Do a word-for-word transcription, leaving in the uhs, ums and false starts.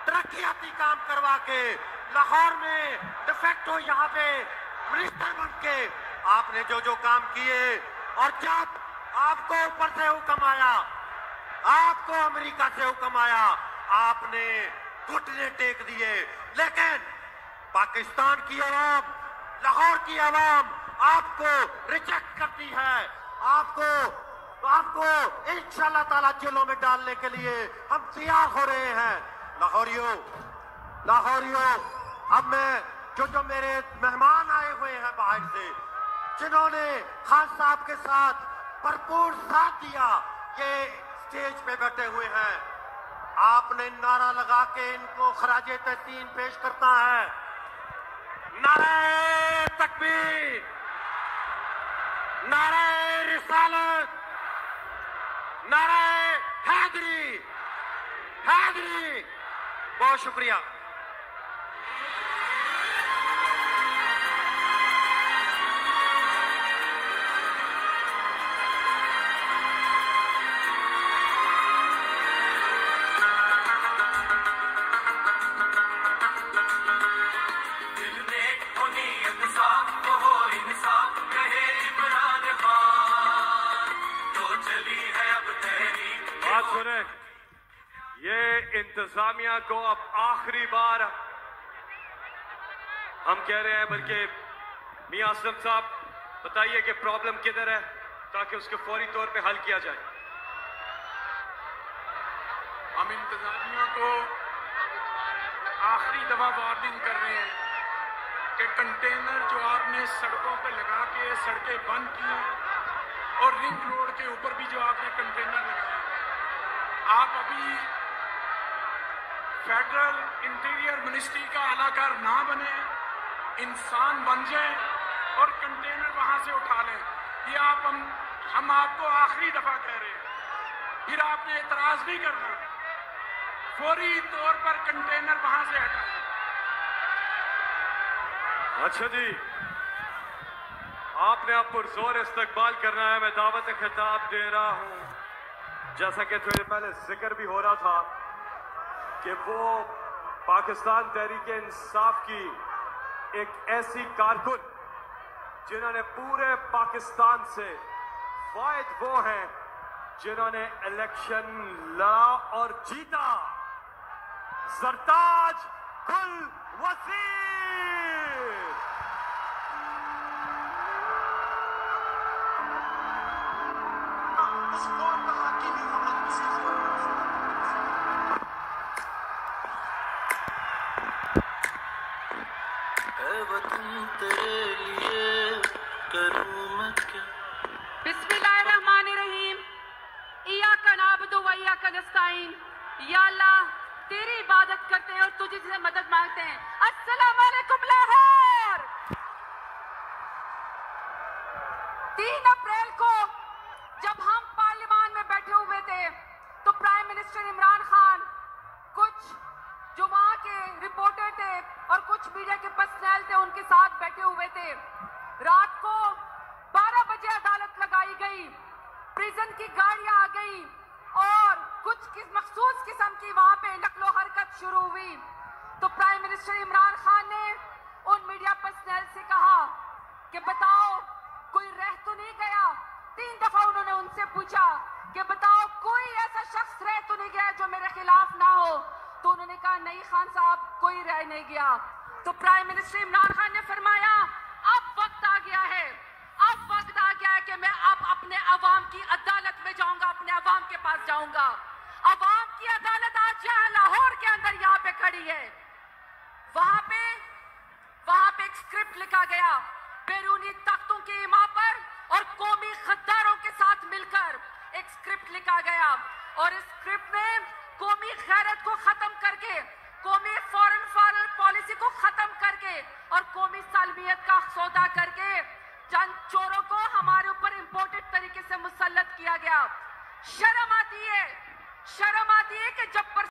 तरक्याती काम करवा के लाहौर में डिफेक्टो यहाँ पे मिनिस्टर बन के आपने जो जो काम किए, और जब आपको ऊपर से हुक्म आया, आपको अमेरिका से हुक्म आया, आपने घुटने टेक दिए। लेकिन पाकिस्तान की आवाम, लाहौर की आवाम आपको रिजेक्ट करती है। आपको आपको इंशाल्लाह ताला जेलों में डालने के लिए हम तैयार हो रहे हैं। लाहौरियों लाहौरियों अब मैं जो जो मेरे मेहमान आए हुए हैं बाहर से, जिन्होंने खान साहब के साथ भरपूर साथ दिया, ये स्टेज पे बैठे हुए हैं, आपने नारा लगा के इनको खराजे तहसीन पेश करता है। नारे तकबीर, नारे रिसालत, नारे हैदरी, हैदरी। बहुत शुक्रिया। सुने, ये इंतजामिया को अब आखिरी बार हम कह रहे हैं, बल्कि मियां असलम साहब बताइए कि प्रॉब्लम किधर है ताकि उसके फौरी तौर पे हल किया जाए। हम इंतजामिया को आखिरी दफा वार्निंग कर रहे हैं कि कंटेनर जो आपने सड़कों पे लगा के सड़कें बंद की और रिंग रोड के ऊपर भी जो आपने कंटेनर लगाए, आप अभी फेडरल इंटीरियर मिनिस्ट्री का अलाकार ना बने, इंसान बन जाए और कंटेनर वहां से उठा लें। ये आप हम हम आपको आखिरी दफा कह रहे हैं, फिर आपने एतराज नहीं करना, फौरी तौर पर कंटेनर वहां से हटाएं। अच्छा जी, आपने अब पुरजोर इस्तकबाल करना है। मैं दावत खिताब दे रहा हूं, जैसा कि थोड़ी पहले जिक्र भी हो रहा था कि वो पाकिस्तान तहरीक इंसाफ की एक ऐसी कारकुन जिन्होंने पूरे पाकिस्तान से वाहिद वो हैं जिन्होंने इलेक्शन लड़ा और जीता, सरताज गुल वसीर। बिस्मिल्लाहिर्रहमानिर्रहीम। इय्याका नअबुदु व इय्याका नस्तईन। या अल्लाह, तेरी इबादत करते हैं और तुझे से मदद मांगते हैं। अस्सलाम वालेकुम लाहौर। तीन अप्रैल को जब हम पार्लियामान में बैठे हुए थे तो प्राइम मिनिस्टर इमरान खान, कुछ जो वहां के रिपोर्टर थे और कुछ मीडिया के पर्सनल थे उनके साथ बैठे हुए थे। रात को बारह बजे अदालत लगाई गई, प्रिजन की गाड़ियां आ गई और कुछ किस मखसूस किस्म की वहां पे नकलो हरकत शुरू हुई। तो प्राइम मिनिस्टर इमरान खान ने उन मीडिया पर्सनल से कहा कि बताओ कोई रह तो नहीं गया। तीन दफा उन्होंने उनसे पूछा कि बताओ कोई ऐसा शख्स रह तो नहीं गया जो मेरे खिलाफ ना हो। तो उन्होंने कहा नहीं खान साहब, कोई रह नहीं गया। तो प्राइम मिनिस्टर इमरान खान ने फरमाया अब वक्त आ गया है, अब वक्त आ गया है कि मैं अब अपने अवाम की अदालत में जाऊंगा, अपने अवाम के पास जाऊंगा। अवाम की अदालत आज यहाँ लाहौर के अंदर यहाँ पे खड़ी है। वहां पे वहां पे एक स्क्रिप्ट लिखा गया, बैरूनी ताकतों की इमा पर और कौमी गद्दारों के साथ मिलकर एक स्क्रिप्ट लिखा गया। और इस स्क्रिप्ट में कौमी गैरत को खत्म करके, कौमी फॉरेन फॉरेन पॉलिसी को खत्म करके और कौमी सालमियत का सौदा करके चंद चोरों को हमारे ऊपर इंपोर्टेड तरीके से मुसल्लत किया गया। शर्म आती है, शर्म आती है कि जब पर